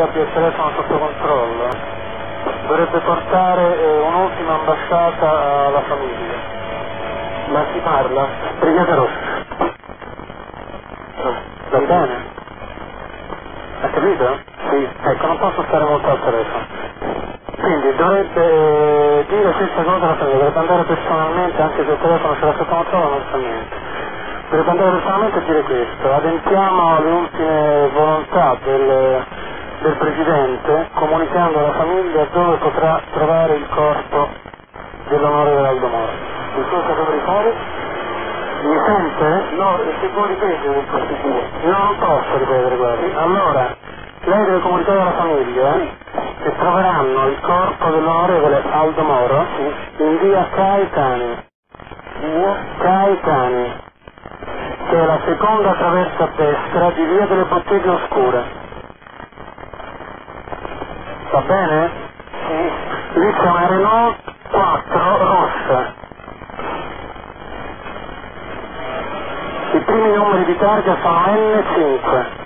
abbia il telefono sotto controllo, dovrebbe portare un'ultima ambasciata alla famiglia. Ma si parla? Brigata Rossa. Va bene? Ha capito? Sì. Ecco, non posso stare molto al telefono. Quindi dovrebbe dire questa cosa alla famiglia, dovrebbe andare personalmente, anche se il telefono ce l'ha sotto controllo non fa niente. Dovrebbe andare personalmente a dire questo: adempiamo alle ultime volontà del Presidente, comunicando alla famiglia dove potrà trovare il corpo dell'onorevole Aldo Moro. Il cosa dovrei fare? Mi sente? No, se può ripetere per cortesia. Non posso ripetere, guardi. Allora, lei deve comunicare alla famiglia che troveranno il corpo dell'onorevole Aldo Moro in via Caetani. Caetani, che è la seconda traversa a destra di via delle Botteghe Oscure. Va bene? Sì. Lì c'è una Renault 4 rossa. I primi numeri di targa sono N5.